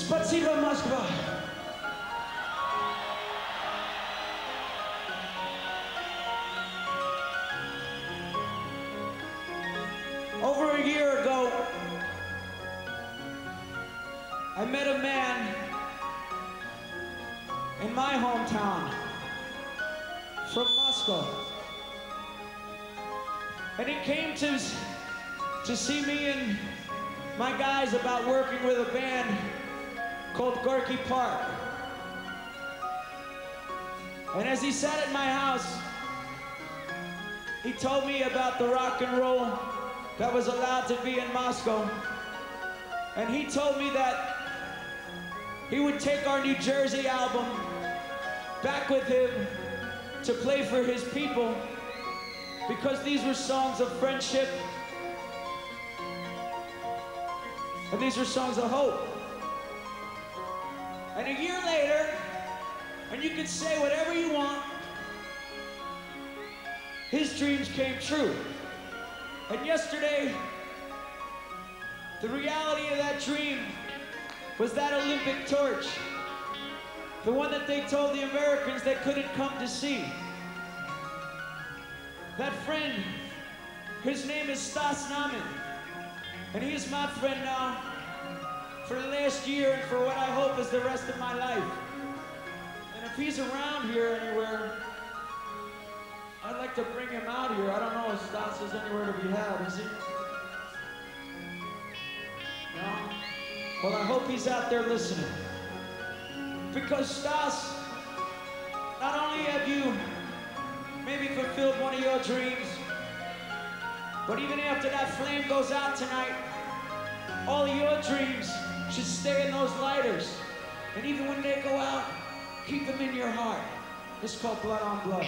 Спасибо, Москва. Over a year ago, I met a man in my hometown from Moscow. And he came to see me and my guys about working with a band called Gorky Park. And as he sat at my house, he told me about the rock and roll that was allowed to be in Moscow. And he told me that he would take our New Jersey album back with him to play for his people, because these were songs of friendship and these were songs of hope. And a year later, and you can say whatever you want, his dreams came true. And yesterday, the reality of that dream was that Olympic torch, the one that they told the Americans they couldn't come to see. That friend, his name is Stas Namin, and he is my friend now for the last year and for what I hope is the rest of my life. And if he's around here anywhere, I'd like to bring him out here. I don't know if Stas is anywhere to be had, is he? No? Well, I hope he's out there listening. Because Stas, not only have you maybe fulfilled one of your dreams, but even after that flame goes out tonight, all of your dreams should stay in those lighters. And even when they go out, keep them in your heart. It's called Blood on Blood.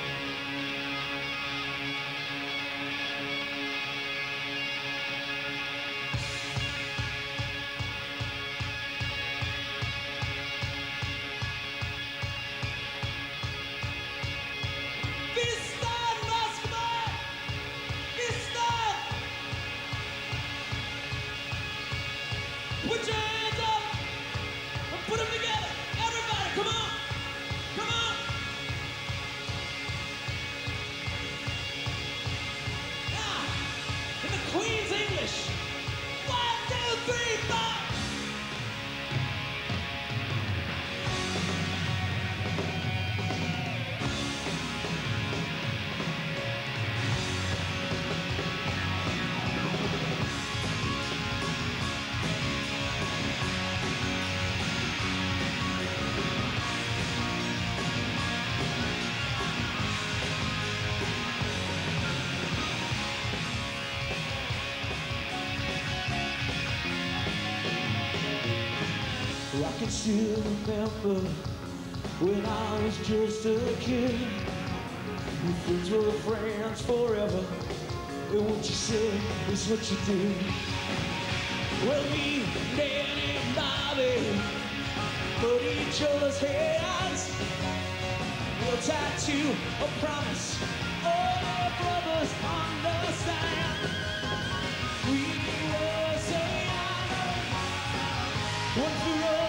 Put your hands up and put them together. Everybody, come on. Come on. Now, in the Queen's English. 1, 2, 3, 4. I can still remember when I was just a kid. We friends were friends forever, and what you said is what you did. Well, me, Danny, and Bobby put each other's hands. We'll tattoo a promise, all our brothers understand. We were so young, one for all.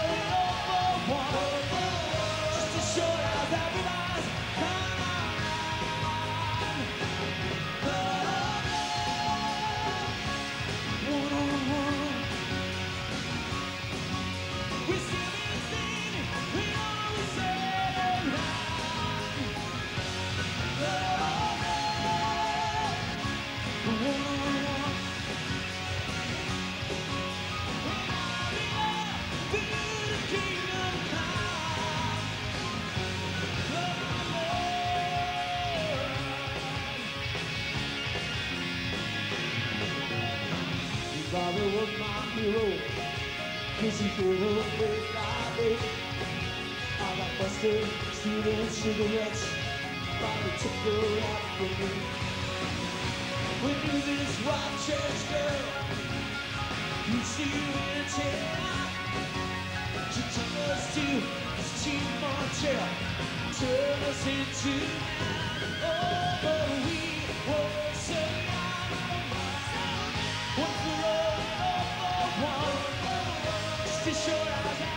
Just to show us everybody's come on. One-on-one. We still been singing, we always say one-on-one. Bobby was my hero, 'cause he gave her a face like it. I got busted, stealing cigarettes. Bobby took her out from me. We knew this white church girl, you'd see you in town. She took us to this cheap motel, turned us into man. Oh, but we were so young. One for all, all for one. Just to show us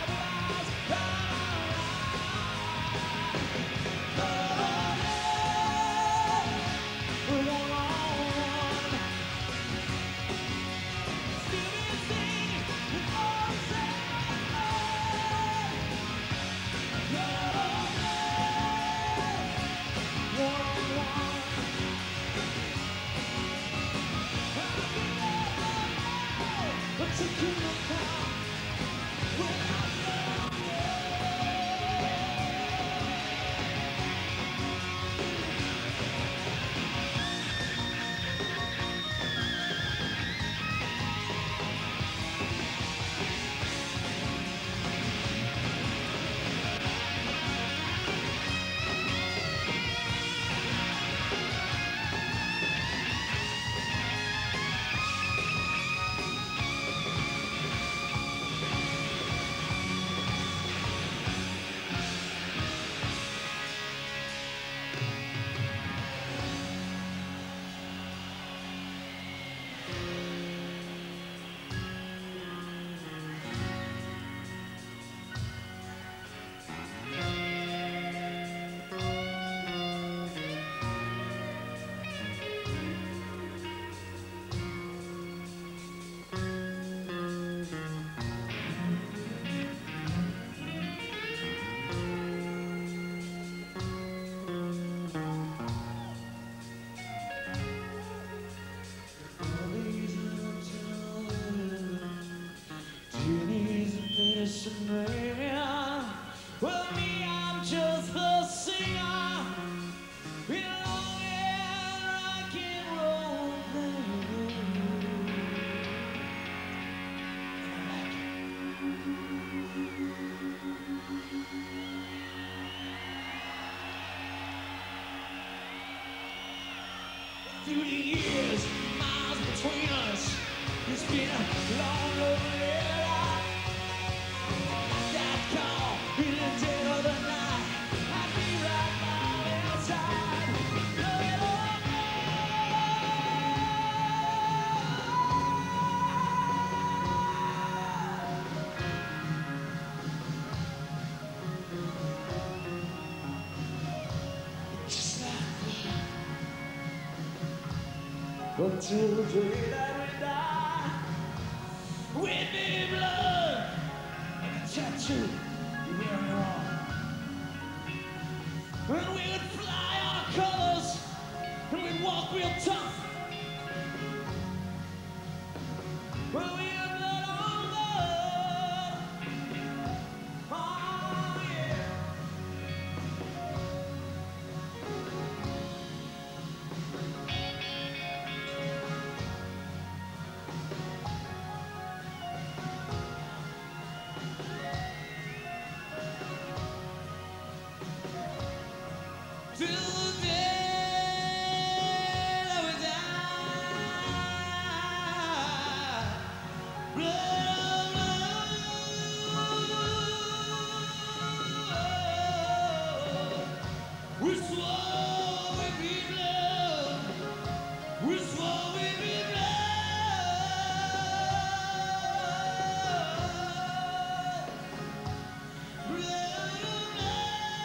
So kingdom come when I love well, me, I'm just the singer in a long-haired rock and roll band. Through the years, miles between us, it's been a long, lonely life. That call in the dead of the night, I'd be right by their side. Blowing on just like that. Until the day that we die, with me blood and a tattoo you wear on your arm. And we would fly on our colors, and we'd walk real tough. Well, we had blood on blood. Oh, yeah. Till the day that we die, blood on blood. We swore we'd be blood. We swore we'd be blood. Blood on blood.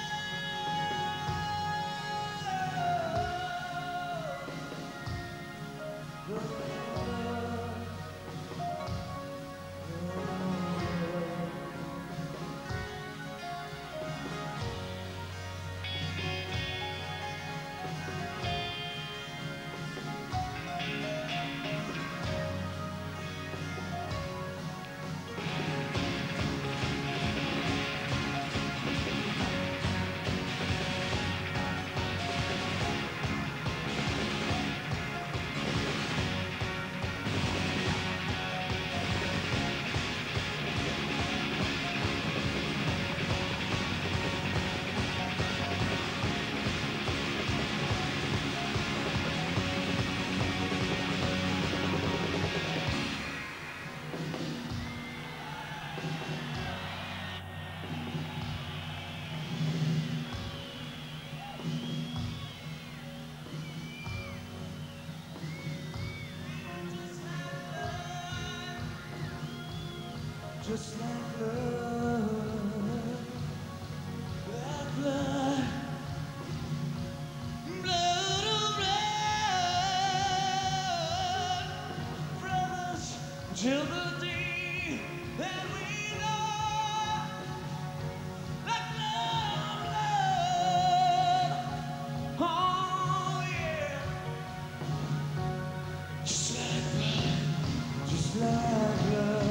Just like blood, like blood, blood on blood, brothers, till the day that we know, like blood on blood, oh yeah, just like blood, just like blood.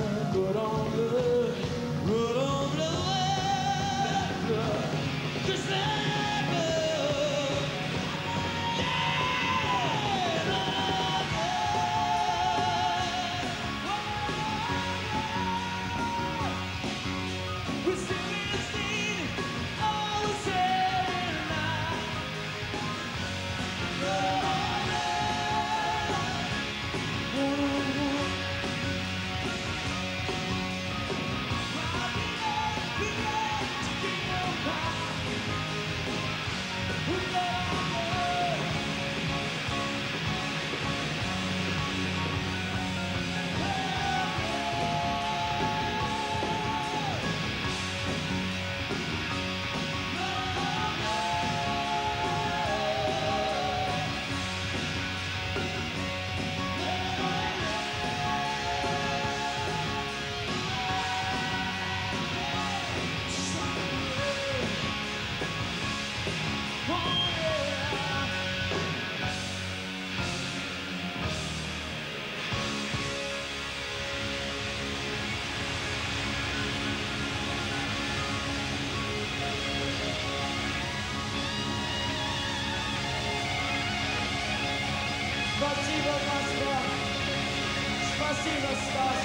see the stars.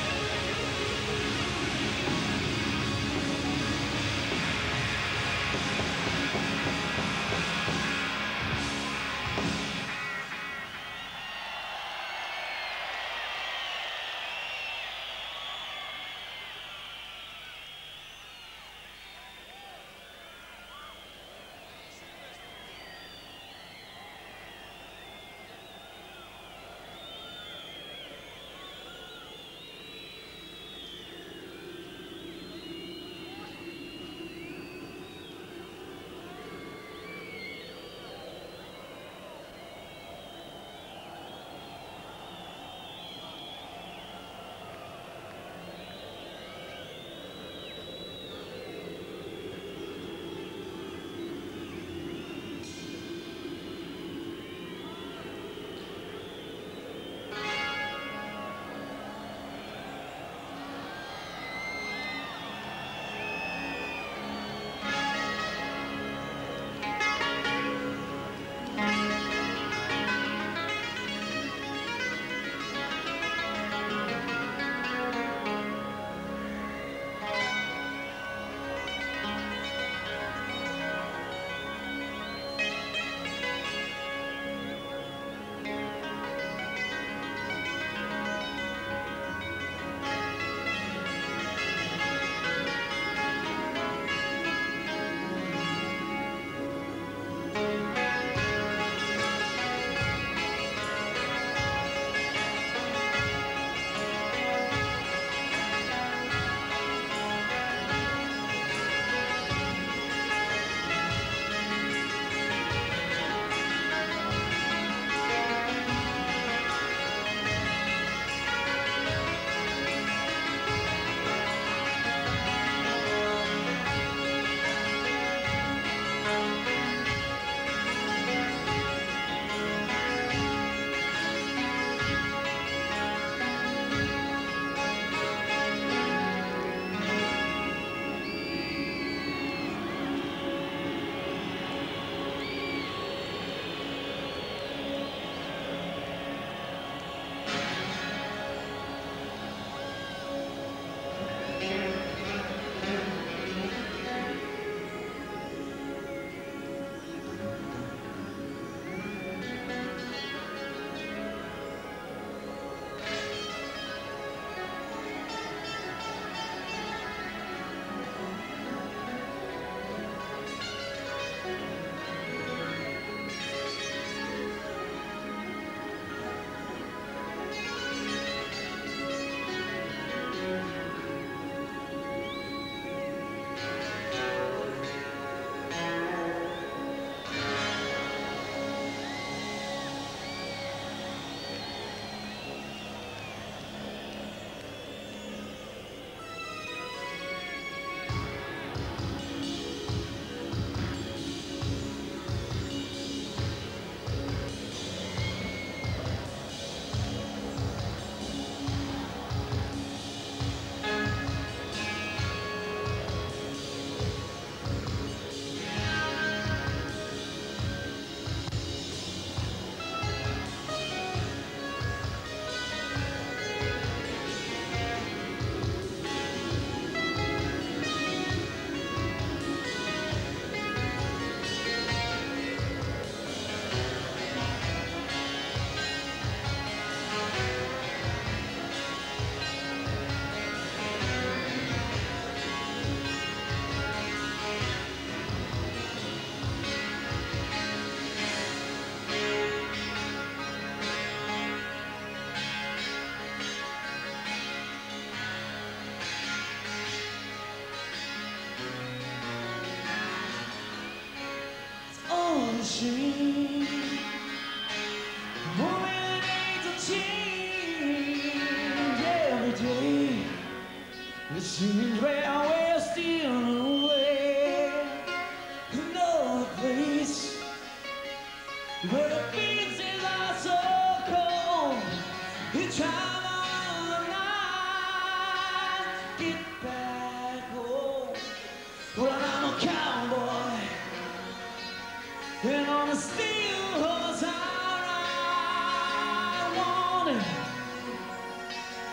machine. Woman needs a change every day. It seems where we're still away. Another place where the beaches are so cold. Each time on the night, get back home. Well, I'm a cowboy, and on a steel horse I ride.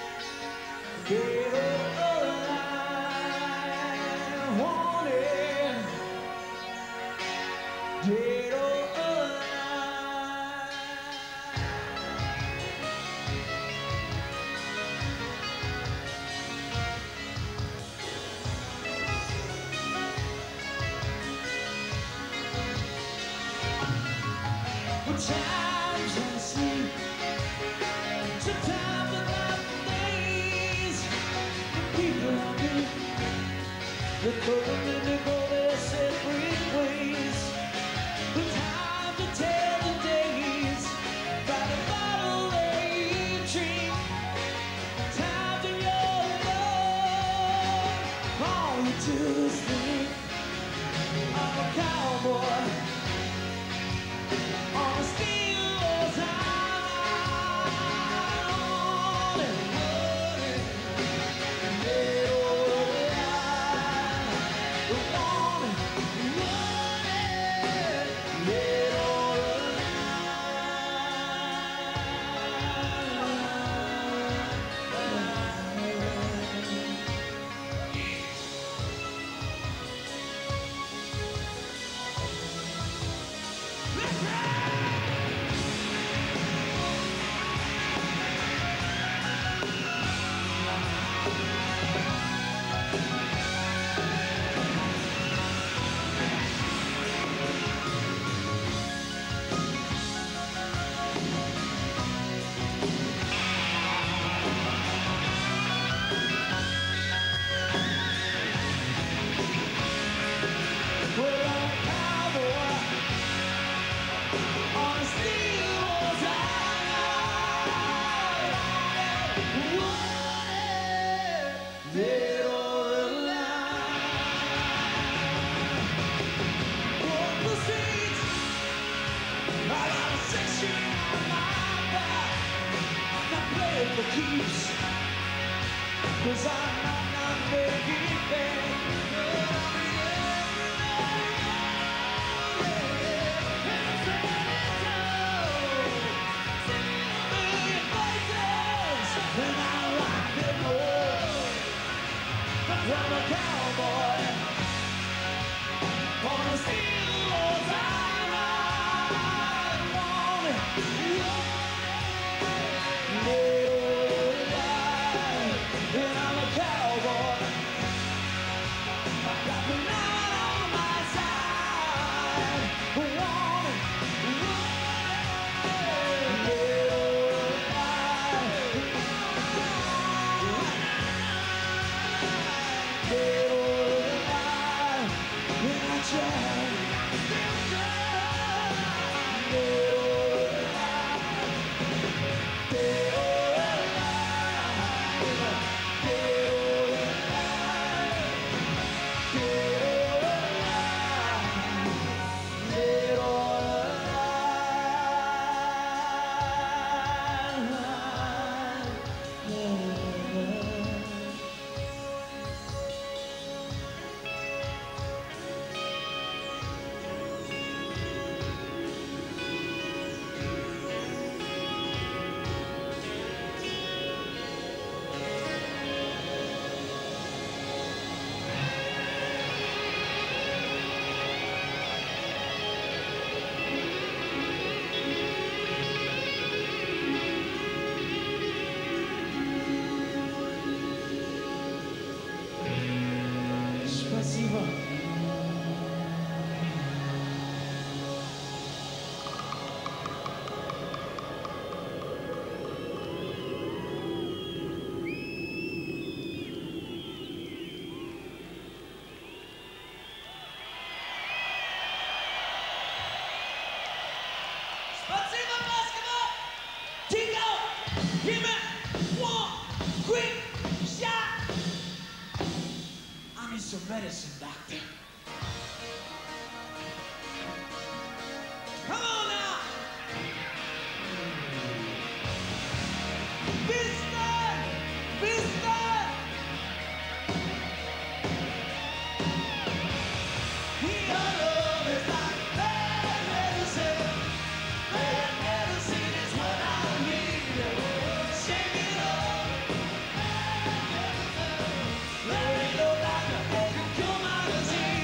Sometimes I sleep, sometimes I got days. People I meet, they're coming and they go their separate ways. But time to tell the days by the bottle they drink. Time to your love, all you do is think. I'm a cowboy on a steel time. Dead or alive, wanted, dead or for keeps, 'cause I might not make it back. But I'll be and I like them all. I'm a cowboy on a steel time. I want it. And I'm a cowboy. I got the night on my side. Want it. Спасибо. Спасибо, basketball. Tico, give me one quick shot. I need some medicine, doctor. Come on now. Business, business. Your love is like bad medicine. Bad medicine is what I need. Shake it up. There ain't no doctor that can cure my disease.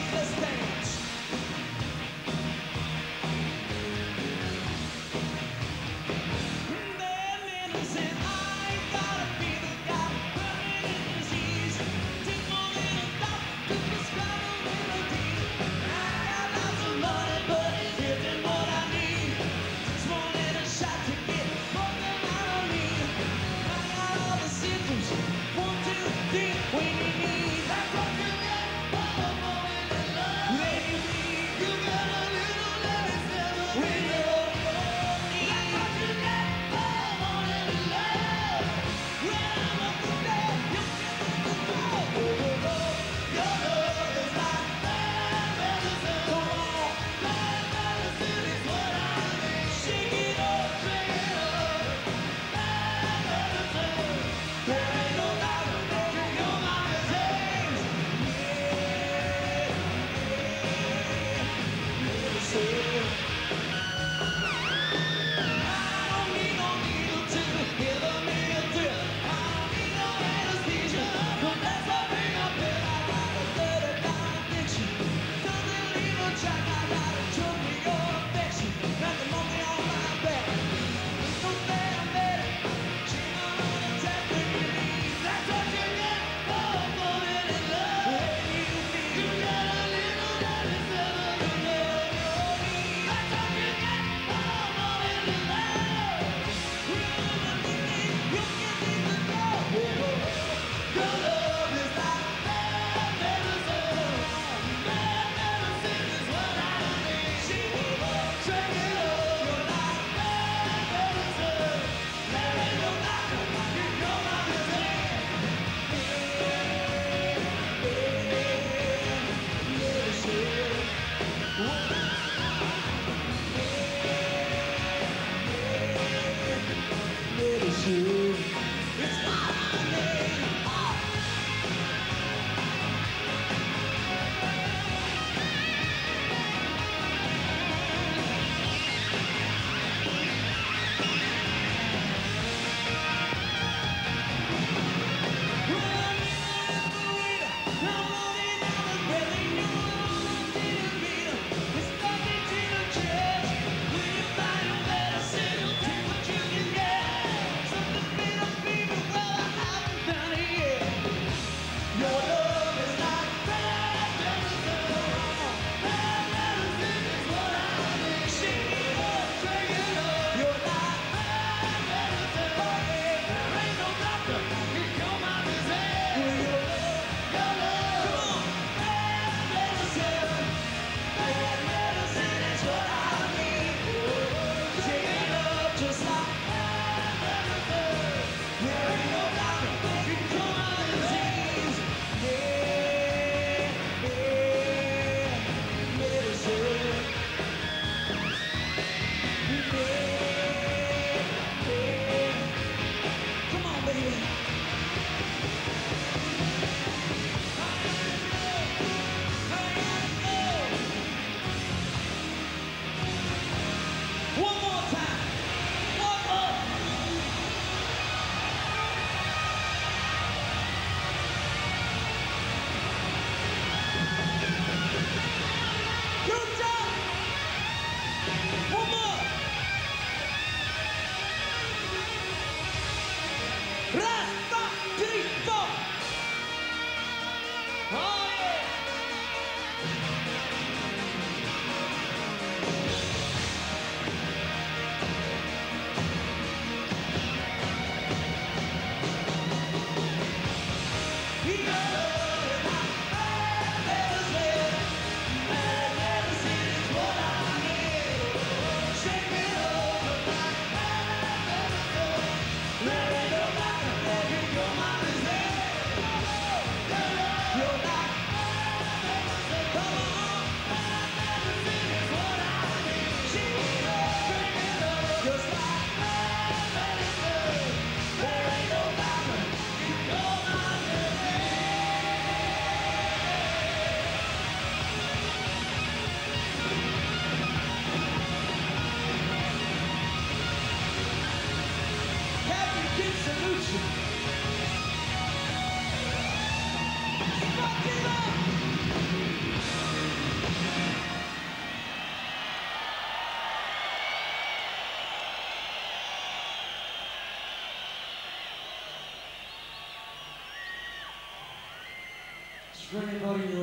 For anybody who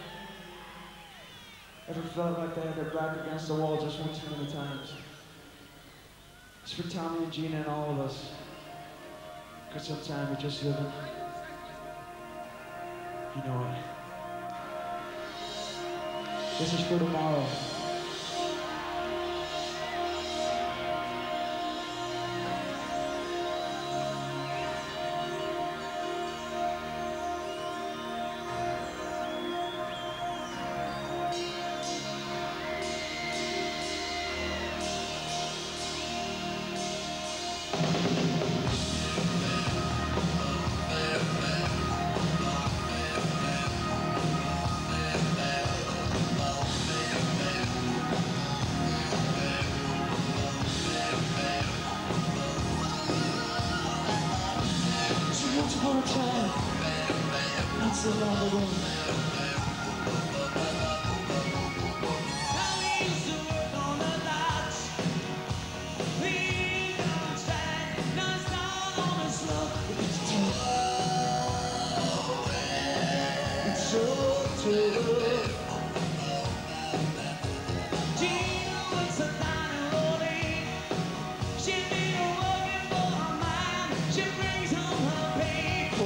ever felt like they had their back against the wall just one too many times. It's for Tommy and Gina and all of us. Because sometimes we're just living. You know it. This is for tomorrow. Once upon a time, not so long ago. How we used to work on the docks, lean outside, nice down on the slope. It's so tough. Gina was a dining rolling. She be working for her mind. She brings home her pain.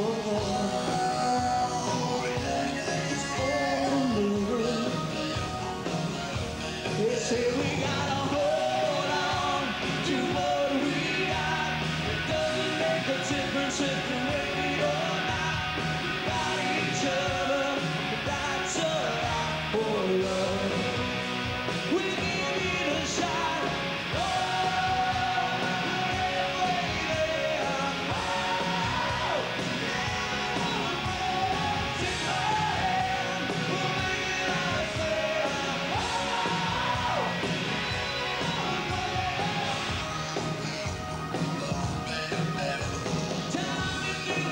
They say we gotta hold on to what we got. It doesn't make a difference if you make it or not. Got each other, that's a lot for love. We give it a shot. Oh, take my hand, we'll make it our affair. Time if you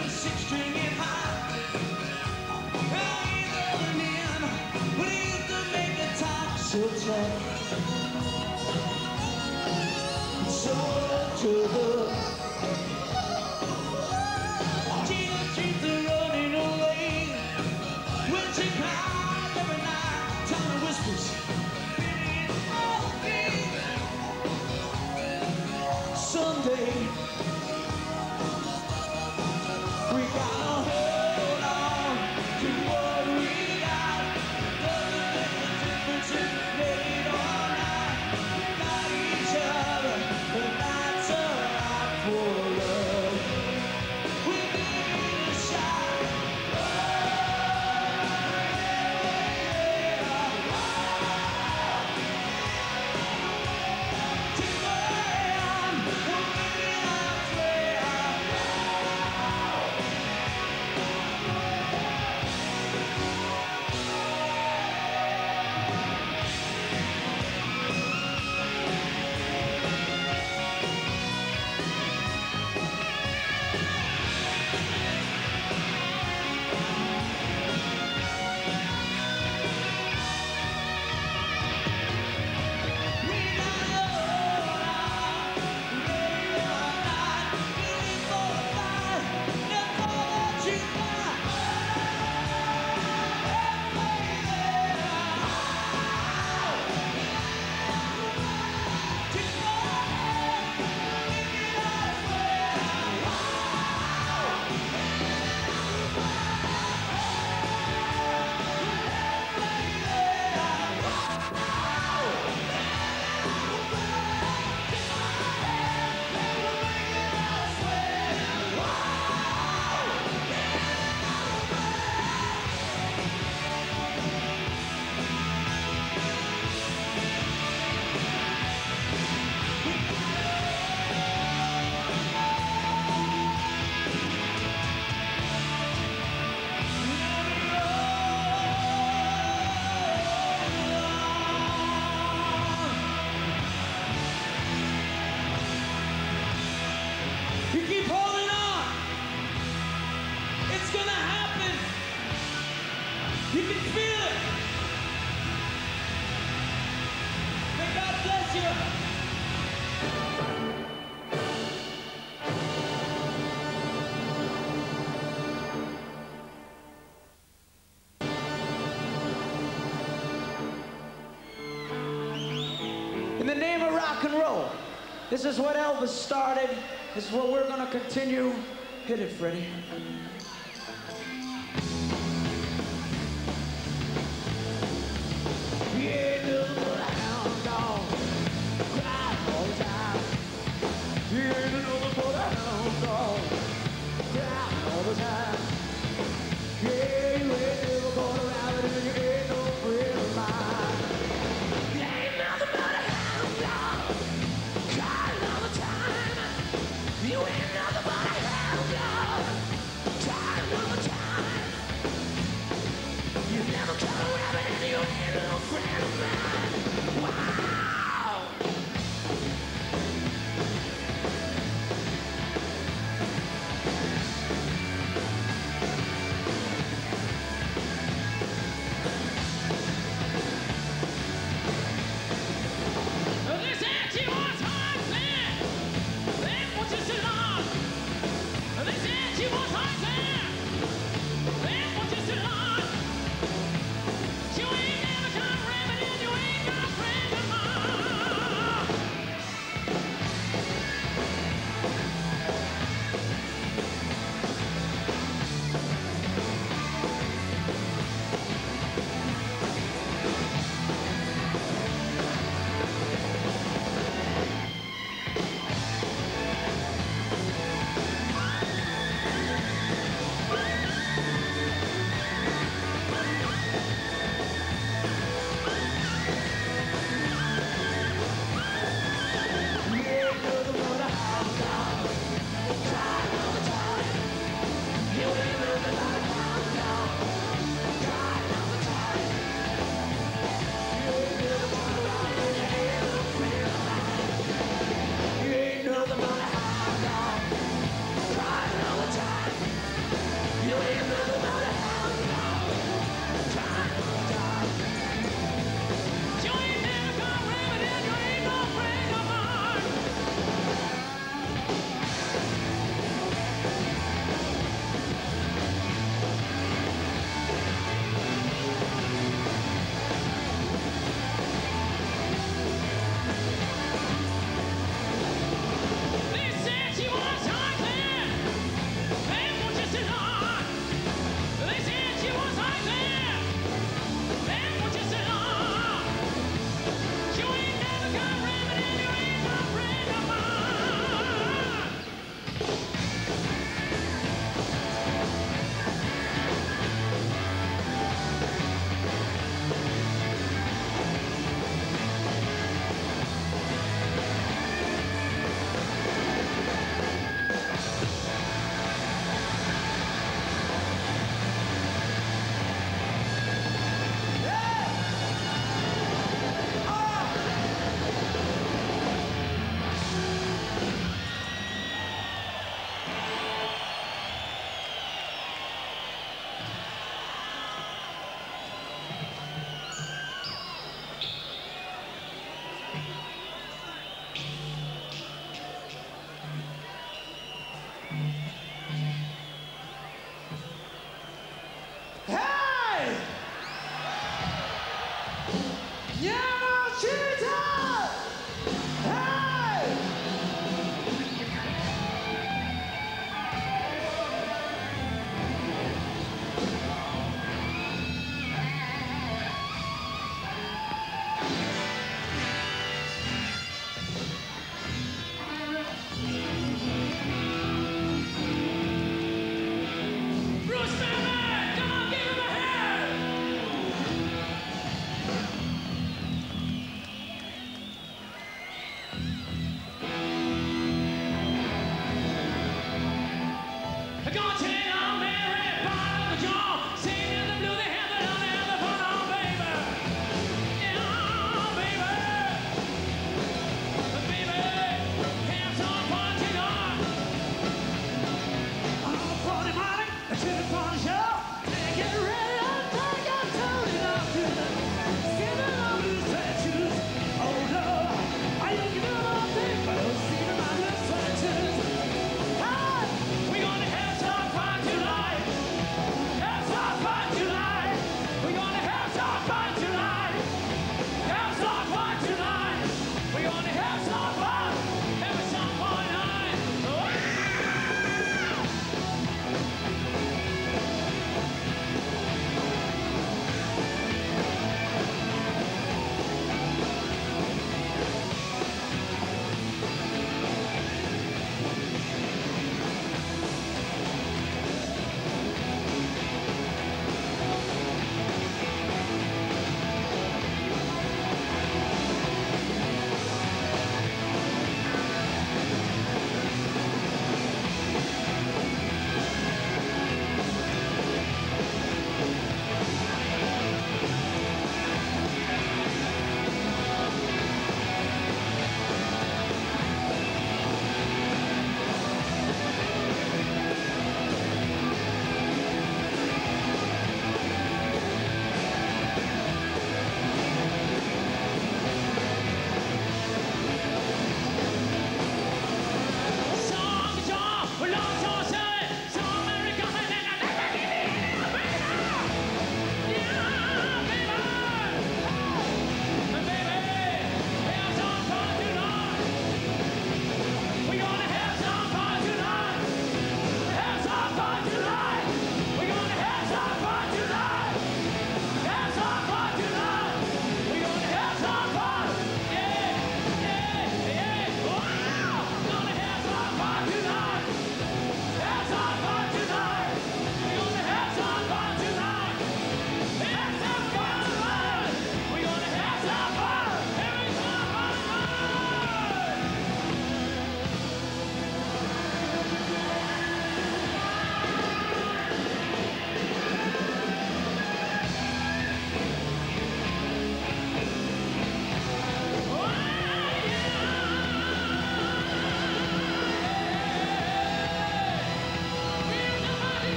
name of rock and roll. This is what Elvis started. This is what we're gonna continue. Hit it, Freddie. You ain't nothing but a hound dog, crying all the time. You ain't nothing but a hound dog, crying all the time. Yeah, you ain't never gonna ride it, and you ain't no friend of mine. You ain't nothing but a hound dog, crying all the time. You ain't nothing but a hound dog, crying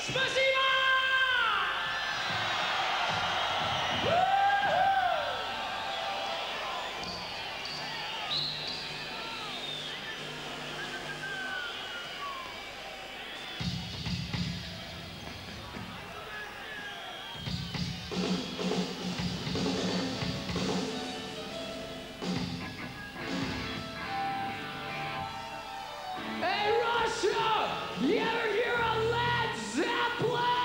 Spasiba! Hey, Russia! You ever hear a Led Zeppelin?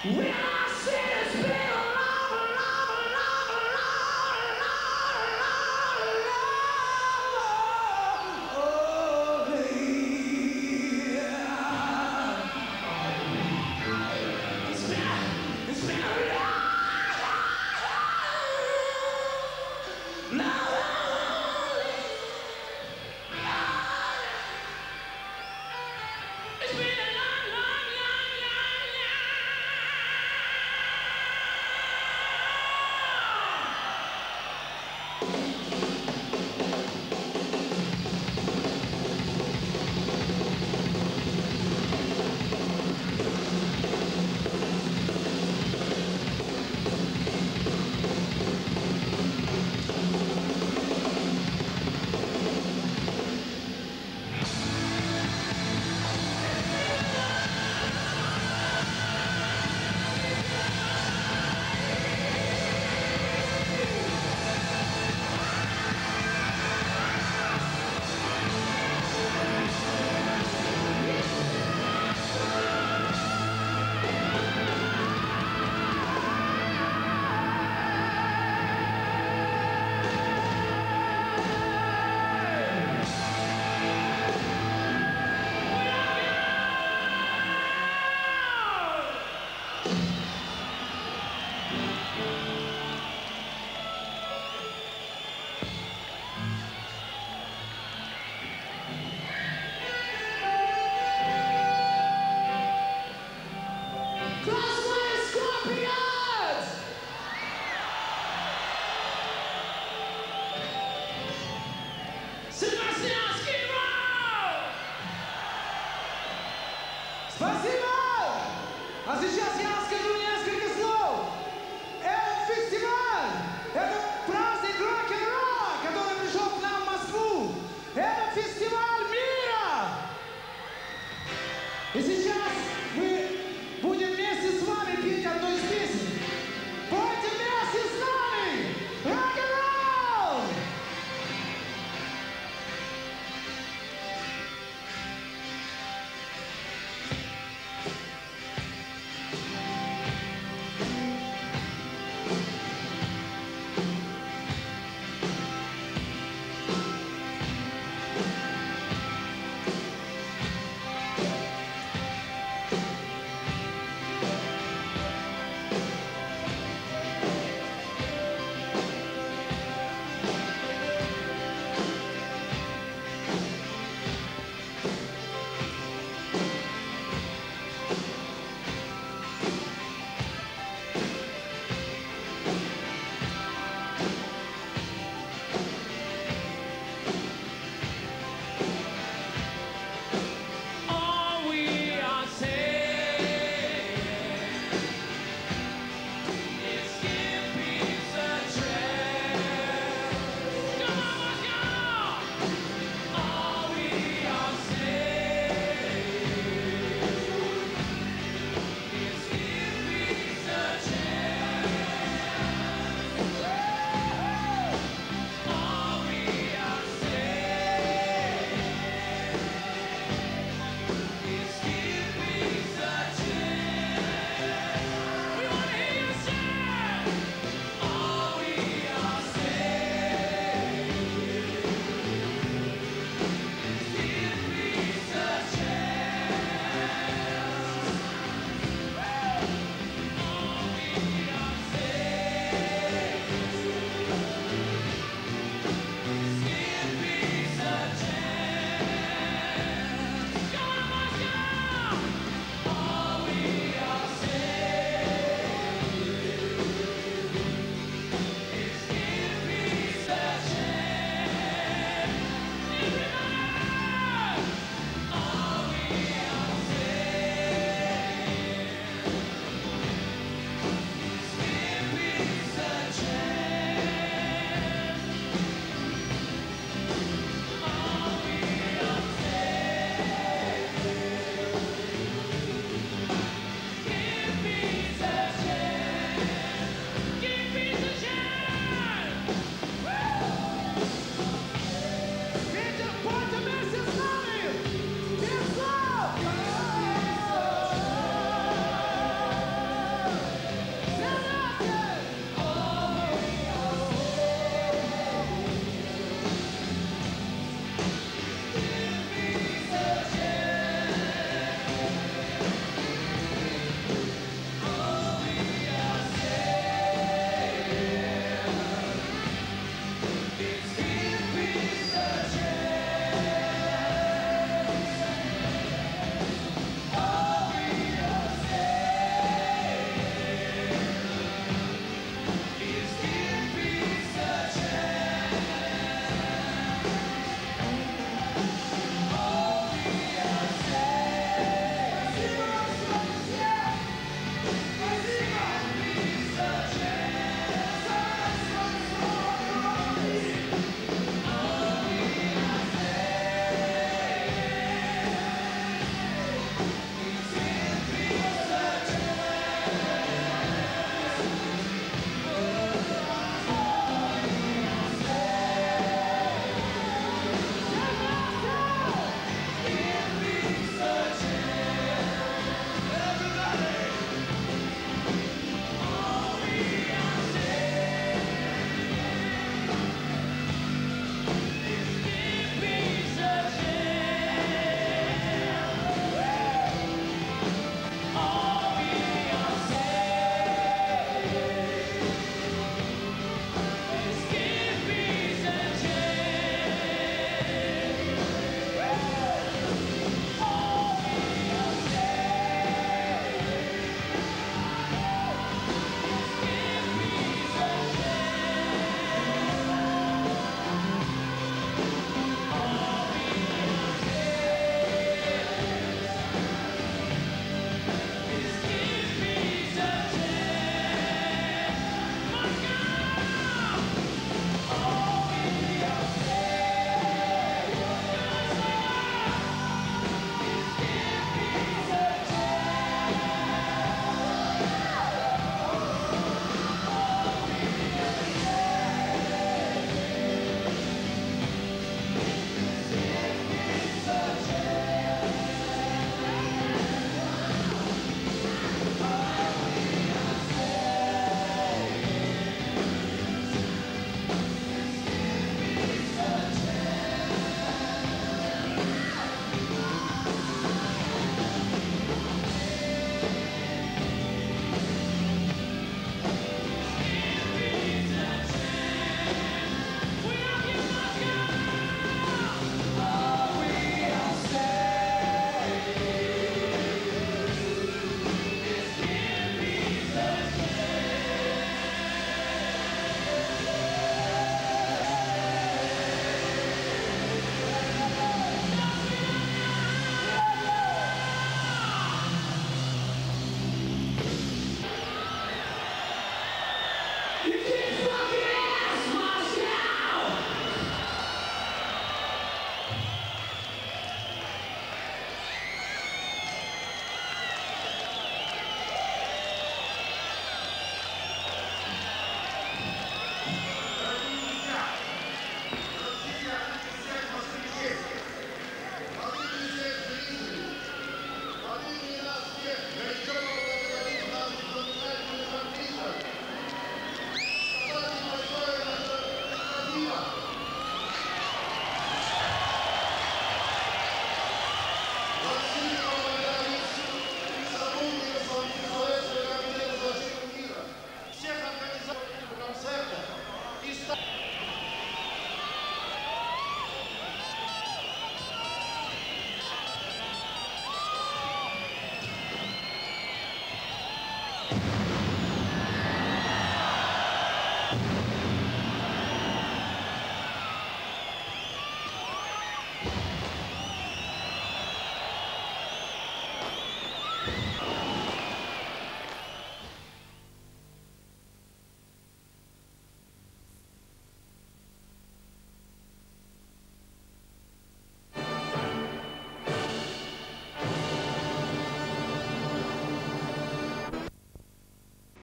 We are